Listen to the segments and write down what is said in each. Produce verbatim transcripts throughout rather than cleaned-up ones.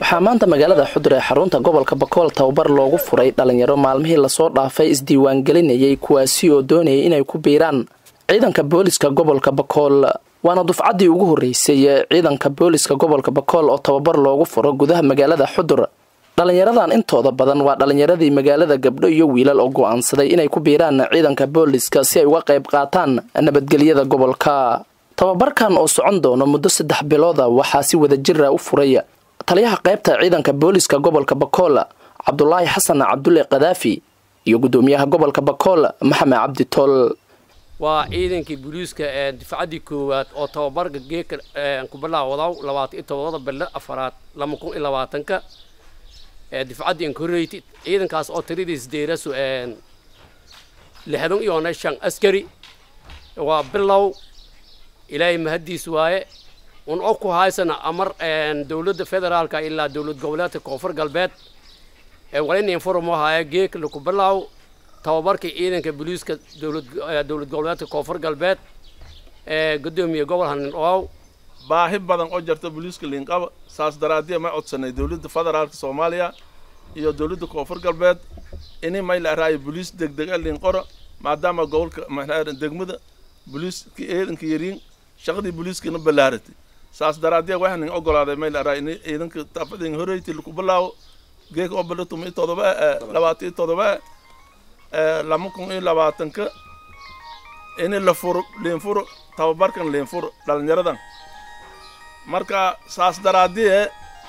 waxaa maanta magaalada Xudur ee xarunta gobolka Bakool tababar loogu furay dhalinyaro maalmihii la soo dhaafay isdiiwaan gelinayay kuwaasi oo doonayay inay ku biiraan ciidanka booliska gobolka Bakool. waana dufcadii ugu horeysay ee ciidanka booliska gobolka Bakool oo tababar loogu furo gudaha magaalada Xudur. dhalinyaradan intooda badan waa dhalinyaradii magaalada gabdho iyo wiilal oo go'aansaday inay ku biiraan ciidanka booliska si ay uga qayb qaataan nabadgelyada gobolka. tababarkan oo socon doono muddo saddex bilood ah waxaa si wada jir ah u furay taliyaha qaybta ciidanka booliska gobolka Bakool Cabdullaahi Xasan Cabdulle Qadaafi iyo gudoomiyaha gobolka Bakool Maxamed Cabdi Tol. waa ciidankii booliska ee difacadii koowaad oo tababarka geeka ku bilaawday labaatan iyo todoba bil afraad laba kun iyo labaatan ka ee difacadii incorporated ciidankaas oo tiradiis deeraso ee lixdan iyo shan askari waa bilow ilaahay mahadiis waaye un oo ku haysana amar een dawladda federaalka ilaa dawlad goboleedka koonfur galbeed ee walayn informo haya geek lagu bilaaw tababarka ciidanka booliska dawlad dawlad goboleedka koonfur galbeed ee gudoomiye gobolkan oo baahi badan oo jarta booliska liinqaba saas daraadiye ma codsanay dawladda federaalka Soomaaliya iyo dawladda koonfur galbeed inay may la raay booliis degdeg ah liinqoro maadaama gobolka maxaadan degmada booliiska ciidanka yariin shaqadii booliiskana balaaratay saas daraadiye waxaan ogolaaday may la raay inay ciidanka tafadin horeeyay lagu bilaaw geek oo bilato mi todoba labaatan iyo todoba ee lama kun iyo labaatan ka in la furo leen furo tababarkan leen furo dhalinyaradan marka saas daraadiye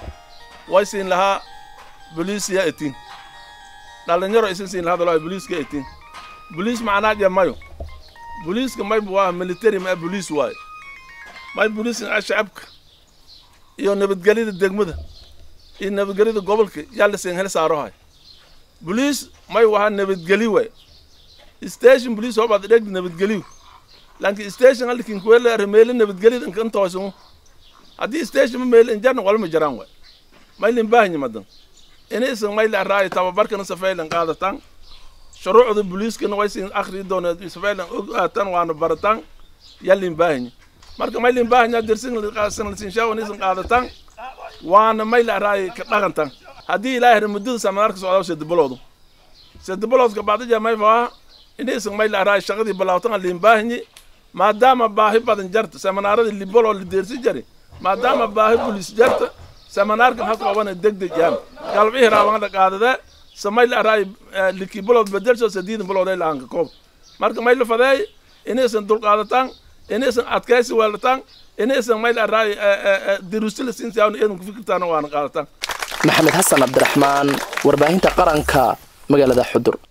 way siin lahaa booliisiya etin dhalinyaro isin siin lahaa dalay booliiska etin booliis macnaa jamayo booliiska may waa military ma booliis waay may booliis shacabka iyo nabadgelyada degmada in nabadgelyada gobolka yalla seen hel saarohay booliis may waa nabadgeli way station booliis oo baad dhig nabadgeli laakiin station halkiin ku wala remeelo nabadgelyada kan toosan hadii station meel injarna wala ma jiraan way may lin baahan madan inaysan may la raay tababarkan safaylan qaadatan shuruucda booliiska way siin akhri doona safaylan tan waana baratan yallin baahan marka may lin baahan dirsin la qaasan la siin shaawan isan qaadatan waana may la raay ka dhaqantan hadii ilaahay muddo samaarka soo soo dibuloodo soo dibuloodo ka baad jamay faa inaysan may la raay shaqadii bilaawtan lin baahan maadaama baahi badan jarta samaarada libolo la deersi jari maadaama baahi booliis jarta samaarka ha qaban degdeg yaan qalbihi raawada qaadada samay la raay liki bilood bedel soo sadiid bilood ay laan koob marka may la faday inaysan dul qaadatan inaysan adkaysi walatan inaysan may la raay dirusil sinsiyan inuu ku fikirtaan waan qaadatan Maxamed Xasan Cabdiraxmaan warbaahinta qaranka magaalada Xudur.